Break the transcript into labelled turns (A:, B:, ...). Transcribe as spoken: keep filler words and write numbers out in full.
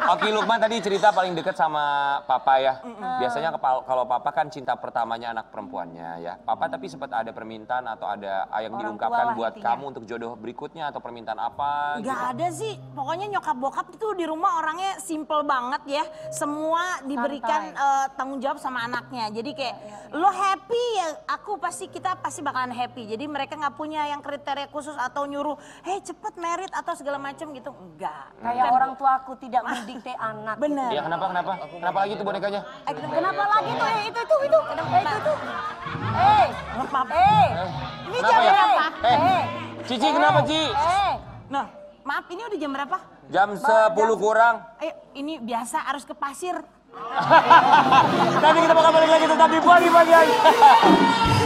A: Oki Lukman tadi cerita paling dekat sama papa ya. Biasanya kalau papa kan cinta pertamanya anak perempuannya ya. Papa tapi sempat ada permintaan atau ada yang
B: Orang
A: diungkapkan
B: tua lah
A: buat
B: intinya.
A: kamu untuk jodoh berikutnya atau permintaan apa
C: Gak
A: gitu?
C: ada sih, pokoknya nyokap bokap itu di rumah orangnya simple banget ya. Semua diberikan eh, tanggung jawab sama anaknya. Jadi kayak lo happy ya, aku pasti kita pasti bakalan happy. Jadi mereka nggak punya yang kriteria khusus atau nyuruh, hei cepet merit atau segala macam gitu. Enggak.
B: Kayak orang tua aku tidak mendikte anak.
C: Bener.
A: Iya kenapa kenapa? Kenapa lagi tuh bonekanya?
B: Eh, kenapa lagi tuh? Eh, itu itu itu. Eh, itu itu. Eh, eh. Ini
A: Kenapa
B: jam
A: ya?
B: berapa?
A: Eh, Cici kenapa Ci?
B: Eh.
C: Nah, maaf ini udah jam berapa?
A: Jam sepuluh kurang.
C: Ayo, ini biasa harus ke pasir.
A: Nanti kita bakal balik lagi tetap di Pagi Pagi aja.